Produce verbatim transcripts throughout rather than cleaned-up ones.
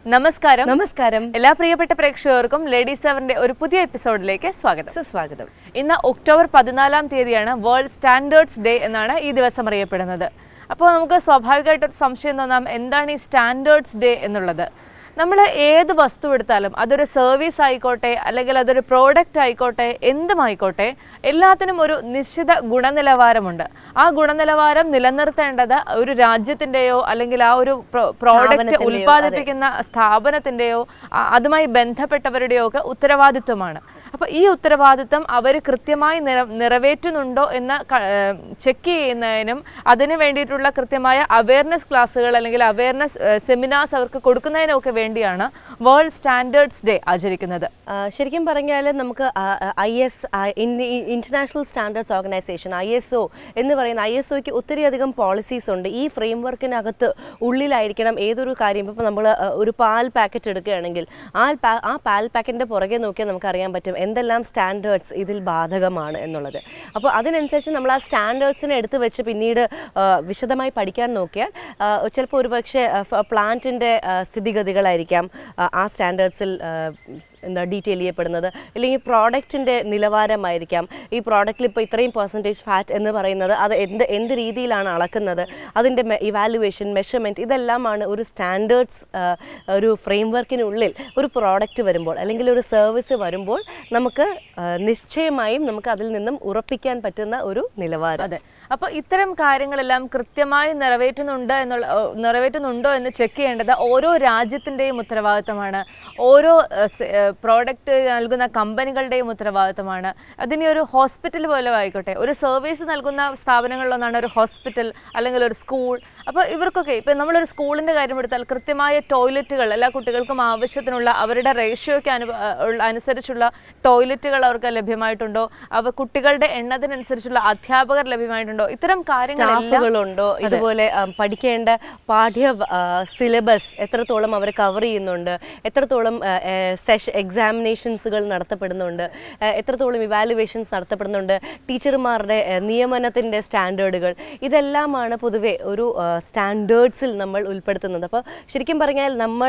നമസ്കാരം നമസ്കാരം എല്ലാ പ്രിയപ്പെട്ട പ്രേക്ഷകർക്കും ലേഡീസ് സെവന്റെ ഒരു പുതിയ എപ്പിസോഡിലേക്ക് സ്വാഗതം. സുസ്വാഗതം. ഇന്ന് ഒക്ടോബർ പതിനാലാം തീയതിയാണ് വേൾഡ് സ്റ്റാൻഡേർഡ്സ് ഡേ എന്നാണ് ഈ ദിവസം അറിയപ്പെടുന്നത്. അപ്പോൾ നമുക്ക് സ്വാഭാവികമായിട്ടൊരു സംശയം തോന്നാം, എന്താണ് ഈ സ്റ്റാൻഡേർഡ്സ് ഡേ എന്നുള്ളത്. നമ്മൾ ഏത് വസ്തു എടുത്താലും അതൊരു സർവീസ് ആയിക്കോട്ടെ അല്ലെങ്കിൽ അതൊരു പ്രോഡക്റ്റ് ആയിക്കോട്ടെ എന്തുമായിക്കോട്ടെ എല്ലാത്തിനും ഒരു നിശ്ചിത ഗുണനിലവാരമുണ്ട്. ആ ഗുണനിലവാരം നിലനിർത്തേണ്ടത് ഒരു രാജ്യത്തിൻ്റെയോ അല്ലെങ്കിൽ ആ ഒരു പ്രോഡക്റ്റ് ഉൽപ്പാദിപ്പിക്കുന്ന സ്ഥാപനത്തിൻ്റെയോ അതുമായി ബന്ധപ്പെട്ടവരുടെയോ ഒക്കെ ഉത്തരവാദിത്വമാണ്. അപ്പോൾ ഈ ഉത്തരവാദിത്വം അവർ കൃത്യമായി നിറ നിറവേറ്റുന്നുണ്ടോ എന്ന് ചെക്ക് ചെയ്യുന്നതിനും അതിന് വേണ്ടിയിട്ടുള്ള കൃത്യമായ അവയർനെസ് ക്ലാസ്സുകൾ അല്ലെങ്കിൽ അവയർനെസ് സെമിനാർസ് അവർക്ക് കൊടുക്കുന്നതിനും ഒക്കെ വേണ്ടിയാണ് വേൾഡ് സ്റ്റാൻഡേർഡ്സ് ഡേ ആചരിക്കുന്നത്. ശരിക്കും പറഞ്ഞാൽ നമുക്ക് I S international standards organisation I S O എന്ന് പറയുന്ന ഐ എസ് ഒക്ക് ഒത്തിരിയധികം പോളിസീസ് ഉണ്ട്. ഈ ഫ്രെയിം വർക്കിനകത്ത് ഉള്ളിലായിരിക്കണം ഏതൊരു കാര്യം. ഇപ്പോൾ നമ്മൾ ഒരു പാൽ പാക്കറ്റ് എടുക്കുകയാണെങ്കിൽ ആ ആ പാൽ പാക്കറ്റിൻ്റെ പുറകെ നോക്കിയാൽ നമുക്ക് അറിയാൻ പറ്റും എന്തെല്ലാം സ്റ്റാൻഡേർഡ്സ് ഇതിൽ ബാധകമാണ് എന്നുള്ളത്. അപ്പോൾ അതിനനുസരിച്ച് നമ്മൾ ആ സ്റ്റാൻഡേർഡ്സിനെ എടുത്ത് വെച്ച് പിന്നീട് വിശദമായി പഠിക്കാൻ നോക്കിയാൽ ചിലപ്പോൾ ഒരു പക്ഷേ പ്ലാന്റിൻ്റെ സ്ഥിതിഗതികളായിരിക്കാം ആ സ്റ്റാൻഡേർഡ്സിൽ എന്താ ഡീറ്റെയിൽ ചെയ്യപ്പെടുന്നത്, അല്ലെങ്കിൽ പ്രോഡക്റ്റിൻ്റെ നിലവാരമായിരിക്കാം. ഈ പ്രോഡക്റ്റിൽ ഇപ്പോൾ ഇത്രയും പെർസെൻറ്റേജ് ഫാറ്റ് എന്ന് പറയുന്നത് അത് എന്ത് എന്ത് രീതിയിലാണ് അളക്കുന്നത്, അതിൻ്റെ ഇവാലുവേഷൻ മെഷർമെൻറ്റ് ഇതെല്ലാമാണ് ഒരു സ്റ്റാൻഡേർഡ്സ് ഒരു ഫ്രെയിം വർക്കിനുള്ളിൽ ഒരു പ്രോഡക്റ്റ് വരുമ്പോൾ അല്ലെങ്കിൽ ഒരു സർവീസ് വരുമ്പോൾ നമുക്ക് നിശ്ചയമായും നമുക്ക് അതിൽ നിന്നും ഉറപ്പിക്കാൻ പറ്റുന്ന ഒരു നിലവാരം. അതെ, അപ്പോൾ ഇത്തരം കാര്യങ്ങളെല്ലാം കൃത്യമായി നിറവേറ്റുന്നുണ്ട് എന്നുള്ള നിറവേറ്റുന്നുണ്ടോ എന്ന് ചെക്ക് ചെയ്യേണ്ടത് ഓരോ രാജ്യത്തിൻ്റെയും ഉത്തരവാദിത്തമാണ്, ഓരോ പ്രോഡക്റ്റ് നൽകുന്ന കമ്പനികളുടെയും ഉത്തരവാദിത്തമാണ്. അതിന് ഒരു ഹോസ്പിറ്റൽ പോലെ ആയിക്കോട്ടെ, ഒരു സർവീസ് നൽകുന്ന സ്ഥാപനങ്ങളിലൊന്നാണ് ഒരു ഹോസ്പിറ്റൽ അല്ലെങ്കിൽ ഒരു സ്കൂൾ. അപ്പോൾ ഇവർക്കൊക്കെ ഇപ്പം നമ്മളൊരു സ്കൂളിൻ്റെ കാര്യം എടുത്താൽ കൃത്യമായ ടോയ്ലറ്റുകൾ എല്ലാ കുട്ടികൾക്കും ആവശ്യത്തിനുള്ള അവരുടെ റേഷ്യോയ്ക്ക് അനു അനുസരിച്ചുള്ള ടോയ്ലറ്റുകൾ അവർക്ക് ലഭ്യമായിട്ടുണ്ടോ, അവ കുട്ടികളുടെ എണ്ണത്തിനനുസരിച്ചുള്ള അധ്യാപകർ ലഭ്യമായിട്ടുണ്ടോ, ഇത്തരം കാര്യങ്ങളുണ്ടോ, ഇതുപോലെ പഠിക്കേണ്ട പാഠ്യ സിലബസ് എത്രത്തോളം അവർ കവർ ചെയ്യുന്നുണ്ട്, എത്രത്തോളം സെഷ എക്സാമിനേഷൻസുകൾ നടത്തപ്പെടുന്നുണ്ട്, എത്രത്തോളം ഇവാലുവേഷൻസ് നടത്തപ്പെടുന്നുണ്ട്, ടീച്ചർമാരുടെ നിയമനത്തിൻ്റെ സ്റ്റാൻഡേർഡുകൾ ഇതെല്ലാമാണ് പൊതുവെ ഒരു സ്റ്റാൻഡേർഡ്സിൽ നമ്മൾ ഉൾപ്പെടുത്തുന്നത്. അപ്പോൾ ശരിക്കും പറഞ്ഞാൽ നമ്മൾ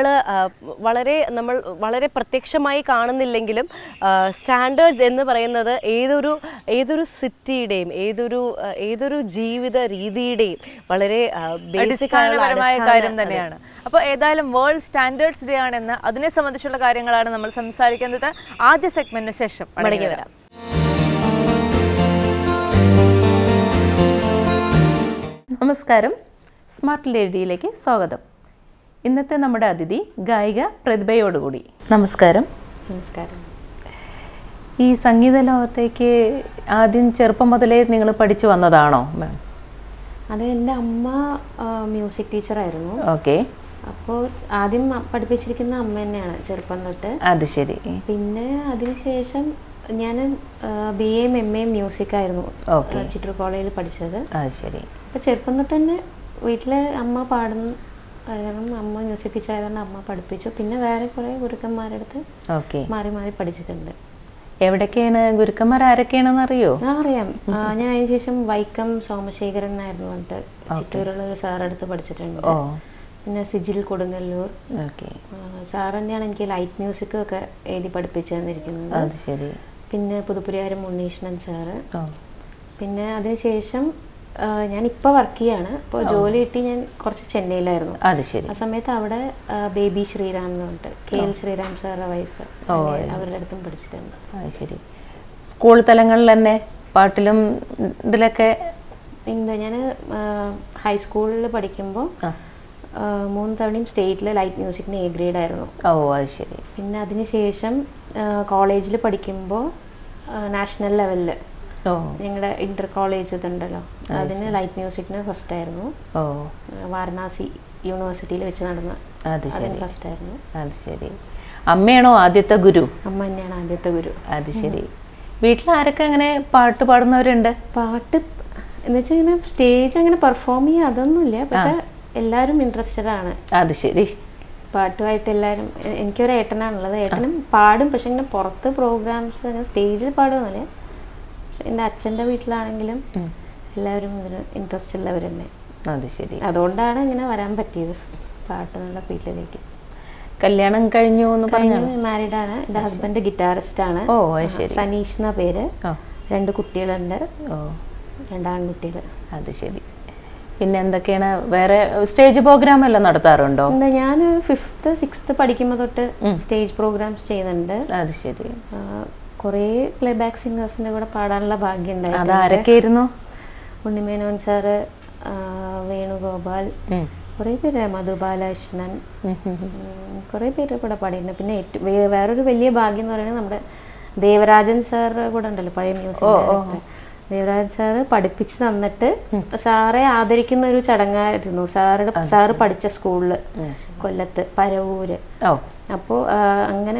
വളരെ നമ്മൾ വളരെ പ്രത്യക്ഷമായി കാണുന്നില്ലെങ്കിലും സ്റ്റാൻഡേർഡ്സ് എന്ന് പറയുന്നത് ഏതൊരു ഏതൊരു സിറ്റിയുടെയും ഏതൊരു ഏതൊരു ജീവിത രീതിയുടെയും വളരെ അടിസ്ഥാനപരമായ കാര്യം തന്നെയാണ്. അപ്പോൾ ഏതായാലും വേൾഡ് സ്റ്റാൻഡേർഡ്സ് ഡേ ആണെന്ന് അതിനെ സംബന്ധിച്ചുള്ള കാര്യങ്ങളാണ് നമ്മൾ സംസാരിക്കുന്നത്. ആദ്യ സെഗ്മെന്റിന് ശേഷം മടങ്ങി വരാം. നമസ്കാരം, സ്മാർട്ട് ലേഡിയിലേക്ക് സ്വാഗതം. ഇന്നത്തെ നമ്മുടെ അതിഥി ഗായിക പ്രതിഭയോടുകൂടി. നമസ്കാരം. നമസ്കാരം. ഈ സംഗീത ലോകത്തേക്ക് ആദ്യം ചെറുപ്പം മുതലേ നിങ്ങൾ പഠിച്ചു വന്നതാണോ? അത് എൻ്റെ അമ്മ മ്യൂസിക് ടീച്ചറായിരുന്നു. ഓക്കെ. അപ്പോൾ ആദ്യം പഠിപ്പിച്ചിരിക്കുന്ന അമ്മ തന്നെയാണ് ചെറുപ്പം തൊട്ട്. അത് ശരി. പിന്നെ അതിനുശേഷം ഞാൻ ബി എയും എം എയും മ്യൂസിക് ആയിരുന്നു ചിറ്റൂർ കോളേജിൽ പഠിച്ചത്. അത് ശരി. അപ്പോൾ ചെറുപ്പം തൊട്ട് തന്നെ വീട്ടിലെ അമ്മ പാടുന്നു, കാരണം അമ്മ മ്യൂസിക് ടീച്ചർ ആയതുകൊണ്ട് അമ്മ പഠിപ്പിച്ചു. പിന്നെ വേറെ കുറേ ഗുരുക്കന്മാരുടെ അടുത്ത് മാറി മാറി പഠിച്ചിട്ടുണ്ട്. എവിടൊക്കെയാണ് ഗുരുക്കന്മാർ, ആരൊക്കെയാണെന്ന് അറിയോ? ആ അറിയാം. ഞാൻ അതിന് ശേഷം വൈക്കം സോമശേഖരൻ എന്നായിരുന്നു പറഞ്ഞിട്ട് ചിറ്റൂരുള്ള ഒരു സാറടുത്ത് പഠിച്ചിട്ടുണ്ട്. പിന്നെ സിജിൽ കൊടുങ്ങല്ലൂർ സാർ തന്നെയാണ് എനിക്ക് ലൈറ്റ് മ്യൂസിക് ഒക്കെ എഴുതി പഠിപ്പിച്ചു തന്നിരിക്കുന്നത്. പിന്നെ പുതുപ്പുരിയാരം ഉണ്ണീഷ്ണൻ സാറ്. പിന്നെ അതിനുശേഷം ഞാനിപ്പോൾ വർക്ക് ചെയ്യാണ്. ഇപ്പോൾ ജോലി കിട്ടി ഞാൻ കുറച്ച് ചെന്നൈയിലായിരുന്നു. ആ സമയത്ത് അവിടെ ബേബി ശ്രീറാം എന്ന് പറഞ്ഞിട്ട് കെ എൽ ശ്രീറാം സാറുടെ വൈഫ്, അവരുടെ അടുത്തും പഠിച്ചിട്ടുണ്ട്. ശരി. സ്കൂൾ തലങ്ങളിൽ തന്നെ പാട്ടിലും ഇതിലൊക്കെ? എന്താ, ഞാൻ ഹൈസ്കൂളിൽ പഠിക്കുമ്പോൾ മൂന്ന് തവണയും സ്റ്റേറ്റിലെ ലൈറ്റ് മ്യൂസിക്കിന് എ ഗ്രേഡ് ആയിരുന്നു. ഓ അത് ശരി. പിന്നെ അതിനുശേഷം കോളേജിൽ പഠിക്കുമ്പോൾ നാഷണൽ ലെവലിൽ ഞങ്ങളുടെ ഇന്റർ കോളേജ് ഇതുണ്ടല്ലോ, അതിന് ലൈറ്റ് മ്യൂസിക്കിന് ഫസ്റ്റ് ആയിരുന്നു. വാരണാസി യൂണിവേഴ്സിറ്റിയിൽ വെച്ച് നടന്ന അതിന് ഫസ്റ്റ് ആയിരുന്നു. അത് ശരി. അമ്മയാണോ ആദ്യത്തെ ഗുരു? അമ്മ തന്നെയാണ് ആദ്യത്തെ ഗുരു. അത് ശരി. വീട്ടിൽ ആരൊക്കെ അങ്ങനെ പാട്ട് പാടുന്നവരുണ്ട്? പാട്ട് എന്ന് വെച്ചാൽ ഇങ്ങനെ സ്റ്റേജ് അങ്ങനെ പെർഫോം ചെയ്യുക അതൊന്നുമില്ല, പക്ഷെ എല്ലാവരും ഇൻട്രസ്റ്റഡ് ആണ്. അത് ശരി. പാട്ടുമായിട്ട് എല്ലാവരും. എനിക്കൊരു ഏട്ടനാണുള്ളത്, ഏട്ടനും പാടും, പക്ഷെ ഇങ്ങനെ പുറത്ത് പ്രോഗ്രാംസ് അങ്ങനെ സ്റ്റേജിൽ പാടുമെന്നില്ല. പക്ഷെ എൻ്റെ അച്ഛൻ്റെ വീട്ടിലാണെങ്കിലും എല്ലാവരും ഇതിന് ഇൻട്രസ്റ്റ് ഉള്ളവർ തന്നെ. അത് ശരി. അതുകൊണ്ടാണ് ഇങ്ങനെ വരാൻ പറ്റിയത് പാട്ട് എന്നുള്ള ഫീൽഡിലേക്ക്. കല്യാണം കഴിഞ്ഞു എന്ന് പറഞ്ഞു? മാരീഡ് ആണ്. എൻ്റെ ഹസ്ബൻഡ് ഗിറ്റാറിസ്റ്റ് ആണ്. ഓ ശരി. സനീഷ് എന്ന പേര്. രണ്ട് കുട്ടികളുണ്ട്. ഓ രണ്ടാൺകുട്ടികൾ. അത് ശരി. പിന്നെ എന്തൊക്കെയാണ് വേറെ സ്റ്റേജ് പ്രോഗ്രാം എല്ലാം നടത്താറുണ്ടോ? എന്താ ഞാൻ ഫിഫ്ത്ത് സിക്സ്ത് പഠിക്കുമ്പോൾ തൊട്ട് സ്റ്റേജ് പ്രോഗ്രാംസ് ചെയ്യുന്നുണ്ട്. അത് ശരി. കുറേ പ്ലേ ബാക്ക് സിംഗേഴ്സിൻ്റെ കൂടെ പാടാനുള്ള ഭാഗ്യം ഉണ്ടായിരുന്നു. അതാരൊക്കെയായിരുന്നു? ഉണ്ണിമേനോൻ സാറ്, വേണുഗോപാൽ, കുറേ പേര്, മധുബാലകൃഷ്ണൻ, കുറേ പേര് കൂടെ പാടിയിട്ടുണ്ട്. പിന്നെ ഏറ്റവും വേറൊരു വലിയ ഭാഗ്യം എന്ന് പറയുന്നത് നമ്മുടെ ദേവരാജൻ സാറ് കൂടെ ഉണ്ടല്ലോ, പഴയ മ്യൂസിക് ഡയറക്ടർ. ദേവരാജൻ സാറ് പഠിപ്പിച്ച് തന്നിട്ട് സാറെ ആദരിക്കുന്ന ഒരു ചടങ്ങായിരുന്നു. സാറുടെ സാറ് പഠിച്ച സ്കൂളില് കൊല്ലത്ത് പരവൂര്. അപ്പോൾ അങ്ങനെ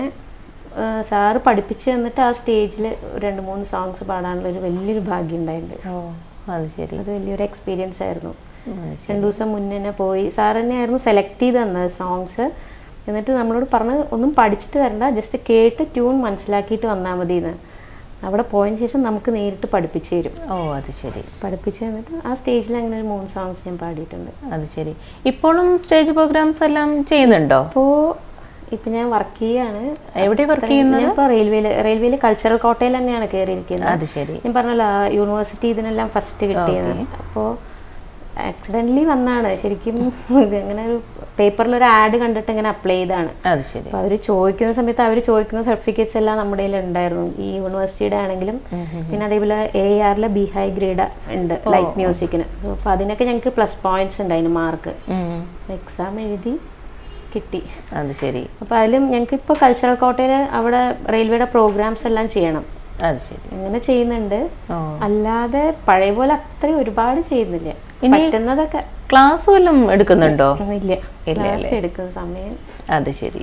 സാറ് പഠിപ്പിച്ച് തന്നിട്ട് ആ സ്റ്റേജിൽ രണ്ട് മൂന്ന് സോങ്സ് പാടാനുള്ള ഒരു വലിയൊരു ഭാഗ്യം ഉണ്ടായിട്ടുണ്ട്. അത് വലിയൊരു എക്സ്പീരിയൻസ് ആയിരുന്നു. രണ്ടു ദിവസം മുന്നേ പോയി സാർ തന്നെയായിരുന്നു സെലക്ട് ചെയ്ത് തന്നത് സോങ്സ്. എന്നിട്ട് നമ്മളോട് പറഞ്ഞത് ഒന്നും പഠിച്ചിട്ട് വരണ്ട, ജസ്റ്റ് കേട്ട് ട്യൂൺ മനസ്സിലാക്കിയിട്ട് വന്നാൽ മതി എന്ന്. അവിടെ പോയതിന് ശേഷം നമുക്ക് നേരിട്ട് പഠിപ്പിച്ചു തരും. ഓ അത് ശരി. പഠിപ്പിച്ചു തന്നിട്ട് ആ സ്റ്റേജിൽ അങ്ങനെ ഒരു മൂന്ന് സോങ്സ് ഞാൻ പാടിയിട്ടുണ്ട്. അത് ശരി. ഇപ്പോഴും സ്റ്റേജ് പ്രോഗ്രാംസ് എല്ലാം ചെയ്യുന്നുണ്ടോ? ഇപ്പോൾ ഇപ്പം ഞാൻ വർക്ക് ചെയ്യാണ്. എവിടെ വർക്ക് ചെയ്യുന്നത്? ഇപ്പോൾ റെയിൽവേയിൽ റെയിൽവേയിൽ കൾച്ചറൽ കോട്ടയിൽ തന്നെയാണ് കയറിയിരിക്കുന്നത്. അത് ശരി. ഞാൻ പറഞ്ഞല്ലോ യൂണിവേഴ്സിറ്റി ഇതിനെല്ലാം ഫസ്റ്റ് കിട്ടിയത്. അപ്പോൾ ആക്സിഡൻ്റലി വന്നാണ് ശരിക്കും. അങ്ങനെ ഒരു പേപ്പറിലൊരു ആഡ് കണ്ടിട്ട് ഇങ്ങനെ അപ്ലൈ ചെയ്താണ്. അത് ശരി. അപ്പോൾ അവർ ചോദിക്കുന്ന സമയത്ത് അവർ ചോദിക്കുന്ന സർട്ടിഫിക്കറ്റ്സ് എല്ലാം നമ്മുടെ കയ്യിൽ ഉണ്ടായിരുന്നു. ഈ യൂണിവേഴ്സിറ്റിയുടെ ആണെങ്കിലും പിന്നെ അതേപോലെ എ ആറിലെ ബി ഹൈ ഗ്രേഡ് ഉണ്ട് ലൈറ്റ് മ്യൂസിക്കിന്. അപ്പോൾ അതിനൊക്കെ ഞങ്ങൾക്ക് പ്ലസ് പോയിന്റ്സ് ഉണ്ടായിരുന്നു മാർക്ക്. എക്സാം എഴുതി കിട്ടി. അത് ശരി. അപ്പോൾ അതിലും ഞങ്ങൾക്ക് ഇപ്പോൾ കൾച്ചറൽ കോട്ടയിൽ അവിടെ റെയിൽവേയുടെ പ്രോഗ്രാംസ് എല്ലാം ചെയ്യണം. അത് ശരി. അങ്ങനെ ചെയ്യുന്നുണ്ട്. അല്ലാതെ പഴയ പോലെ അത്രയും ഒരുപാട് ചെയ്യുന്നില്ല. പറ്റുന്നതൊക്കെ. ക്ലാസ് വല്ലതും എടുക്കുന്നുണ്ടോ? ഇല്ല, ക്ലാസ് എടുക്കുന്ന സമയം. അത് ശരി.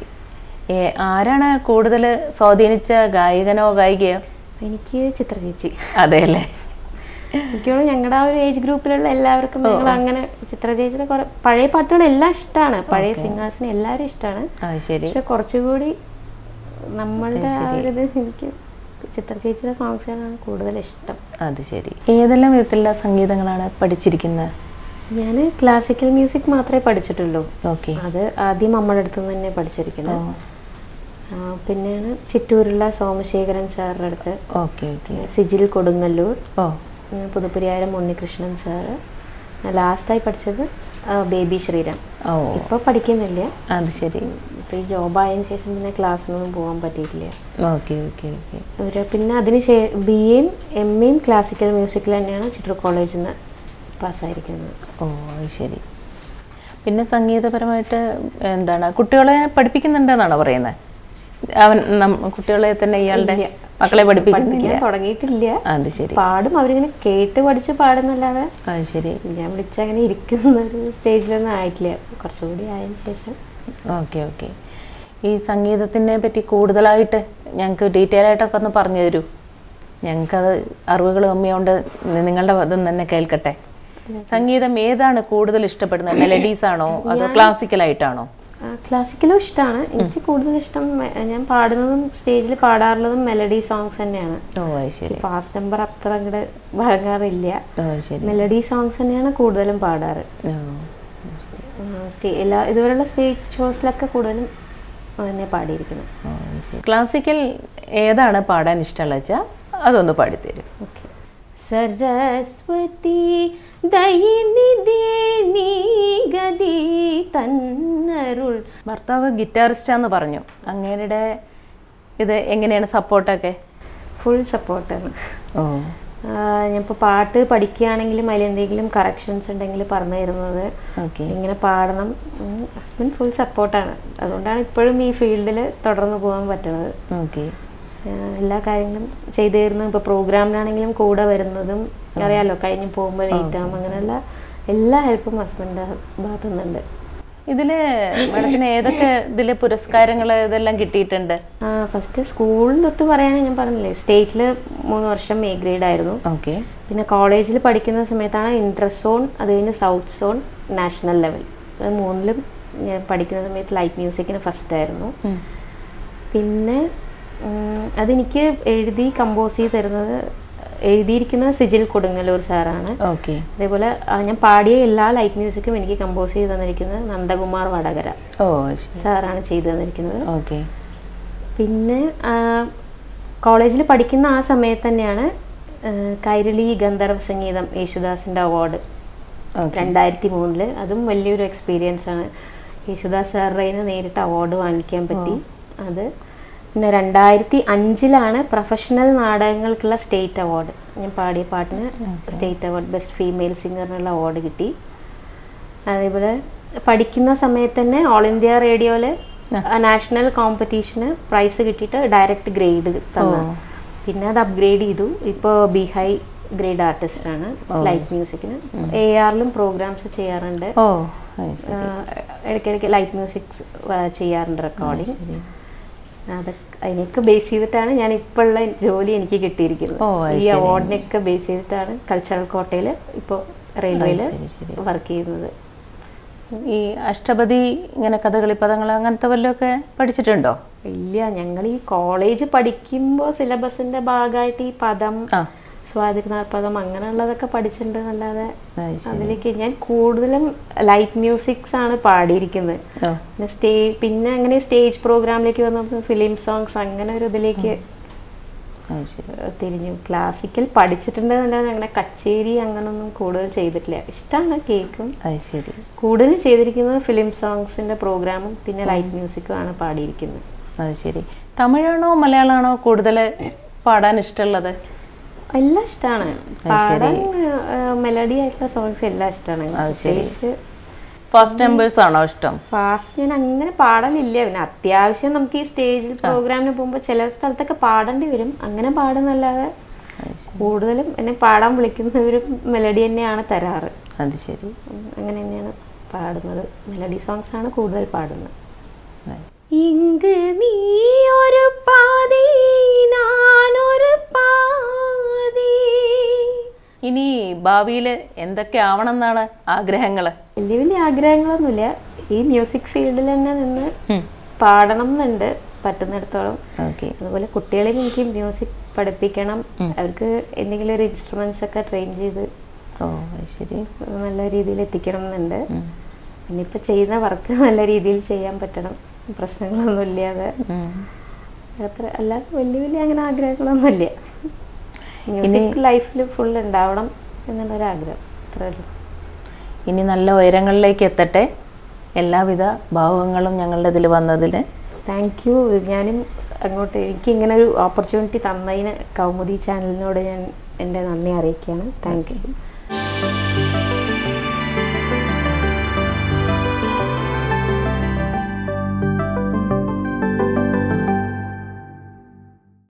ആരാണ് കൂടുതൽ സ്വാധീനിച്ച ഗായകനോ ഗായികയോ? എനിക്ക് ചിത്ര ചേച്ചി. അതെ അല്ലേ? എനിക്ക് തോന്നുന്നു ഞങ്ങളുടെ ആ ഒരു ഏജ് ഗ്രൂപ്പിലുള്ള എല്ലാവർക്കും ഞങ്ങൾ അങ്ങനെ ചിത്ര ചേച്ചിയുടെ കുറെ പഴയ പാട്ടുകളെല്ലാം ഇഷ്ടമാണ്. പഴയ സിംഗേഴ്സിനെ എല്ലാവരും ഇഷ്ടമാണ്. പക്ഷെ കുറച്ചുകൂടി നമ്മളുടെ ആ ഒരു ഇത് എനിക്ക് ചിത്ര ചേച്ചിയുടെ സോങ്സാണ് കൂടുതൽ ഇഷ്ടം. അത് ശരി. ഏതെല്ലാം വിധത്തിലുള്ള സംഗീതങ്ങളാണ് പഠിച്ചിരിക്കുന്നത്? ഞാൻ ക്ലാസിക്കൽ മ്യൂസിക് മാത്രമേ പഠിച്ചിട്ടുള്ളൂ. ഓക്കെ. അത് ആദ്യം നമ്മുടെ അടുത്ത് നിന്ന് തന്നെ പഠിച്ചിരിക്കുന്നത്. പിന്നെയാണ് ചിറ്റൂരുള്ള സോമശേഖരൻ സാറിൻ്റെ അടുത്ത്. Okay okay. Sijil Kodungallur, Puthuppuriyaram Unnikrishnan sir. ലാസ്റ്റായി പഠിച്ചത് ബേബി ശ്രീരാം. ഓ, ഇപ്പോൾ പഠിക്കുന്നില്ല. അത് ശരി. ഇപ്പോൾ ഈ ജോബായതിനു ശേഷം പിന്നെ ക്ലാസ്സിനൊന്നും പോകാൻ പറ്റിയിട്ടില്ല. Okay okay okay. ഒരു പിന്നെ അതിന് ശേ ബി എയും എം എയും ക്ലാസിക്കൽ മ്യൂസിക്കിൽ തന്നെയാണ് ചിറ്റൂർ കോളേജിൽ നിന്ന് പാസ്സായിരിക്കുന്നത്. ഓ അത് ശരി. പിന്നെ സംഗീതപരമായിട്ട് എന്താണ് കുട്ടികളെ പഠിപ്പിക്കുന്നുണ്ടെന്നാണോ പറയുന്നത്? അവൻ കുട്ടികളെ തന്നെ ഇയാളുടെ മക്കളെ പഠിപ്പിക്കാൻ തുടങ്ങിയിട്ടില്ല. അത് ശരി. പാടും, അവരിങ്ങനെ കേട്ട് പഠിച്ച് പാടുന്നല്ലാതെ. അത് ശരി. ഞാൻ വിളിച്ചങ്ങനെ ഇരിക്കുന്ന ഒരു സ്റ്റേജിലൊന്നും ആയിട്ടില്ല. കുറച്ചുകൂടി ആയതിനു ശേഷം. Okay okay. ഈ സംഗീതത്തിനെ പറ്റി കൂടുതലായിട്ട് ഞങ്ങൾക്ക് ഡീറ്റെയിൽ ആയിട്ടൊക്കെ ഒന്ന് പറഞ്ഞു തരൂ. ഞങ്ങൾക്കത് അറിവുകൾ കമ്മിയുണ്ട്. നിങ്ങളുടെ അതും തന്നെ കേൾക്കട്ടെ. സംഗീതം ഏതാണ് കൂടുതൽ ഇഷ്ടപ്പെടുന്നത്? മെലഡീസ് ആണോ അതോ ക്ലാസിക്കലായിട്ടാണോ? ക്ലാസിക്കലും ഇഷ്ടമാണ്. എനിക്ക് കൂടുതൽ ഇഷ്ടം ഞാൻ പാടുന്നതും സ്റ്റേജിൽ പാടാറുള്ളതും മെലഡി സോങ്സ് തന്നെയാണ്. ഫാസ്റ്റ് നമ്പർ അത്ര അങ്ങോട്ട് വഴങ്ങാറില്ല. മെലഡി സോങ്സ് തന്നെയാണ് കൂടുതലും പാടാറ്. എല്ലാ ഇതുവരെയുള്ള സ്റ്റേജ് ഷോസിലൊക്കെ കൂടുതലും തന്നെ പാടിയിരിക്കണം. ക്ലാസിക്കൽ ഏതാണ് പാടാൻ ഇഷ്ടമുള്ള വെച്ചാൽ അതൊന്ന് പാടിത്തരും. ഓക്കെ. സരസ്വതി ദയിനിധി നീ ഗതി തന്നരുൾ. ഭർത്താവ് ഗിറ്റാറിസ്റ്റാന്ന് പറഞ്ഞു. അങ്ങേരുടെ ഇത് എങ്ങനെയാണ് സപ്പോർട്ടൊക്കെ? ഫുൾ സപ്പോർട്ടാണ്. ഓ, ഞാനിപ്പോൾ പാട്ട് പഠിക്കുകയാണെങ്കിലും അതിലെന്തെങ്കിലും കറക്ഷൻസ് ഉണ്ടെങ്കിൽ പറഞ്ഞു തരുന്നത്. ഇങ്ങനെ പാടണം. ഹസ്ബൻഡ് ഫുൾ സപ്പോർട്ടാണ്. അതുകൊണ്ടാണ് ഇപ്പോഴും ഈ ഫീൽഡിൽ തുടർന്ന് പോകാൻ പറ്റുന്നത്. ഓക്കെ. എല്ലാ കാര്യങ്ങളും ചെയ്തു തരുന്നതും ഇപ്പോൾ പ്രോഗ്രാമിനാണെങ്കിലും കൂടെ വരുന്നതും അറിയാലോ. കഴിഞ്ഞ് പോകുമ്പോൾ ലേറ്റ് ആകും. അങ്ങനെയുള്ള എല്ലാ ഹെൽപ്പും ഹസ്ബൻഡിൻ്റെ ഭാഗത്തു നിന്നുണ്ട്. ഇതില് മാഡത്തിന് ഏതൊക്കെ ഇതില് പുരസ്കാരങ്ങൾ ഇതെല്ലാം കിട്ടിയിട്ടുണ്ട്? ഫസ്റ്റ് സ്കൂളിൽ തൊട്ട് പറയുകയാണെങ്കിൽ ഞാൻ പറഞ്ഞില്ലേ സ്റ്റേറ്റിൽ മൂന്ന് വർഷം എ ഗ്രേഡ് ആയിരുന്നു. ഓക്കെ. പിന്നെ കോളേജിൽ പഠിക്കുന്ന സമയത്താണ് ഇന്റർ സോൺ, അത് കഴിഞ്ഞ് സൗത്ത് സോൺ, നാഷണൽ ലെവൽ. അത് മൂന്നിലും ഞാൻ പഠിക്കുന്ന സമയത്ത് ലൈറ്റ് മ്യൂസിക്കിന് ഫസ്റ്റ് ആയിരുന്നു. പിന്നെ അതെനിക്ക് എഴുതി കമ്പോസ് ചെയ്ത് തരുന്നത് എഴുതിയിരിക്കുന്നത് സിജിൽ കൊടുങ്ങല്ലൂർ സാറാണ്. ഓക്കെ. അതേപോലെ ആ, ഞാൻ പാടിയ എല്ലാ ലൈറ്റ് മ്യൂസിക്കും എനിക്ക് കമ്പോസ് ചെയ്ത് തന്നിരിക്കുന്നത് നന്ദകുമാർ വടകര ഓ സാറാണ് ചെയ്തു തന്നിരിക്കുന്നത്. ഓക്കെ. പിന്നെ കോളേജിൽ പഠിക്കുന്ന ആ സമയത്ത് തന്നെയാണ് ആ, കൈരളി ഗന്ധർവ സംഗീതം യേശുദാസിൻ്റെ അവാർഡ് രണ്ടായിരത്തി മൂന്നില്. അതും വലിയൊരു എക്സ്പീരിയൻസ് ആണ്. യേശുദാസ് സാറുടെ നേരിട്ട് അവാർഡ് വാങ്ങിക്കാൻ പറ്റി. അത് പിന്നെ രണ്ടായിരത്തി അഞ്ചിലാണ് പ്രൊഫഷണൽ നാടകങ്ങൾക്കുള്ള സ്റ്റേറ്റ് അവാർഡ്, ഞാൻ പാടിയ പാട്ടിന് സ്റ്റേറ്റ് അവാർഡ് ബെസ്റ്റ് ഫീമെയിൽ സിംഗറിനുള്ള അവാർഡ് കിട്ടി. അതേപോലെ പഠിക്കുന്ന സമയത്ത് തന്നെ ഓൾ ഇന്ത്യ റേഡിയോയിൽ നാഷണൽ കോമ്പറ്റീഷന് പ്രൈസ് കിട്ടിയിട്ട് ഡയറക്റ്റ് ഗ്രേഡ് തന്നു. പിന്നെ അത് അപ്ഗ്രേഡ് ചെയ്തു. ഇപ്പോൾ ബി ഹൈ ഗ്രേഡ് ആർട്ടിസ്റ്റാണ് ലൈറ്റ് മ്യൂസിക്കിന്. എ ആറിലും പ്രോഗ്രാംസ് ചെയ്യാറുണ്ട്. ഇടയ്ക്കിടയ്ക്ക് ലൈറ്റ് മ്യൂസിക്സ് ചെയ്യാറുണ്ട്, റെക്കോർഡിങ്. അതൊക്കെ അതിനൊക്കെ ബേസ് ചെയ്തിട്ടാണ് ഞാൻ ഇപ്പോൾ ഉള്ള ജോലി എനിക്ക് കിട്ടിയിരിക്കുന്നത്. ഈ അവാർഡിനൊക്കെ ബേസ് ചെയ്തിട്ടാണ് കൾച്ചറൽ കോട്ടയിൽ ഇപ്പോൾ റെയിൽവേയിൽ വർക്ക് ചെയ്യുന്നത്. ഈ അഷ്ടപതി ഇങ്ങനെ കഥകളി പദങ്ങൾ അങ്ങനത്തെ വല്ലതൊക്കെ പഠിച്ചിട്ടുണ്ടോ? ഇല്ല, ഞങ്ങൾ ഈ കോളേജ് പഠിക്കുമ്പോൾ സിലബസിന്റെ ഭാഗമായിട്ട് ഈ പദം, സ്വാതിരുനാൾ പദം അങ്ങനെയുള്ളതൊക്കെ പഠിച്ചിട്ടുണ്ട് എന്നല്ലാതെ അതിലേക്ക് ഞാൻ കൂടുതലും ലൈറ്റ് മ്യൂസിക്സ് ആണ് പാടിയിരിക്കുന്നത്. പിന്നെ സ്റ്റേ പിന്നെ അങ്ങനെ സ്റ്റേജ് പ്രോഗ്രാമിലേക്ക് വന്നപ്പോൾ ഫിലിം സോങ്സ് അങ്ങനെ ഒരു ഇതിലേക്ക് തിരിഞ്ഞു. ക്ലാസിക്കൽ പഠിച്ചിട്ടുണ്ട് എന്നല്ലാതെ അങ്ങനെ കച്ചേരി അങ്ങനൊന്നും കൂടുതൽ ചെയ്തിട്ടില്ല. ഇഷ്ടമാണ്, കേൾക്കും. കൂടുതൽ ചെയ്തിരിക്കുന്നത് ഫിലിം സോങ്സിന്റെ പ്രോഗ്രാമും പിന്നെ ലൈറ്റ് മ്യൂസിക്കും ആണ് പാടിയിരിക്കുന്നത്. അത് ശരി. തമിഴാണോ മലയാളമാണോ കൂടുതൽ പാടാൻ ഇഷ്ടമുള്ളത്? എല്ലാം ഇഷ്ടമാണ്. പാടാൻ മെലഡി ആയിട്ടുള്ള സോങ്സ് എല്ലാം ഇഷ്ടമാണ്. പ്രത്യേകിച്ച് ഫാസ്റ്റ് നമ്പേഴ്സ് ആണോ ഇഷ്ടം? ഫാസ്റ്റ് ഞാൻ അങ്ങനെ പാടലില്ല. പിന്നെ അത്യാവശ്യം നമുക്ക് ഈ സ്റ്റേജിൽ പ്രോഗ്രാമിന് പോകുമ്പോൾ ചില സ്ഥലത്തൊക്കെ പാടേണ്ടി വരും, അങ്ങനെ പാടുന്നല്ലാതെ കൂടുതലും എന്നെ പാടാൻ വിളിക്കുന്നവരും മെലഡി തന്നെയാണ് തരാറ്. അത് ശരി. അങ്ങനെ തന്നെയാണ് പാടുന്നത്. മെലഡി സോങ്സ് ആണ് കൂടുതൽ പാടുന്നത്. ഇങ്ങ് നീ ഒരു പാതി ഞാനൊരു പാതി. ഇനി ഭാവിയിൽ എന്തൊക്കെ ആവണം എന്നാണ് ആഗ്രഹങ്ങൾ? വലിയ വലിയ ആഗ്രഹങ്ങളൊന്നുമില്ല. ഈ മ്യൂസിക് ഫീൽഡിൽ തന്നെ നിന്ന് പാടണം എന്നുണ്ട് പറ്റുന്നിടത്തോളം. അതുപോലെ കുട്ടികളെയും എനിക്ക് മ്യൂസിക് പഠിപ്പിക്കണം. അവർക്ക് എന്തെങ്കിലും ഒരു ഇൻസ്ട്രുമെന്റ്സ് ഒക്കെ ട്രെയിൻ ചെയ്ത് ശരി നല്ല രീതിയിൽ എത്തിക്കണം എന്നുണ്ട്. പിന്നെ ഇപ്പൊ ചെയ്യുന്ന വർക്ക് നല്ല രീതിയിൽ ചെയ്യാൻ പറ്റണം, പ്രശ്നങ്ങളൊന്നും ഇല്ലാതെ. അത്ര അല്ലാതെ വലിയ വലിയ അങ്ങനെ ആഗ്രഹങ്ങളൊന്നുമില്ല. മ്യൂസിക് ലൈഫിൽ ഫുൾ ഉണ്ടാവണം എന്നുള്ളൊരാഗ്രഹം അത്രേ ഉള്ളൂ. ഇനി നല്ല ഉയരങ്ങളിലേക്ക് എത്തട്ടെ. എല്ലാവിധ ഭാവുകങ്ങളും ഞങ്ങളുടെ ഇതിൽ വന്നതിന് താങ്ക് യു. ഞാനും അങ്ങോട്ട് എനിക്ക് ഇങ്ങനെ ഒരു ഓപ്പർച്യൂണിറ്റി തന്നതിന് കൗമുദി ചാനലിനോട് ഞാൻ എൻ്റെ നന്ദി അറിയിക്കുകയാണ്. Thank U.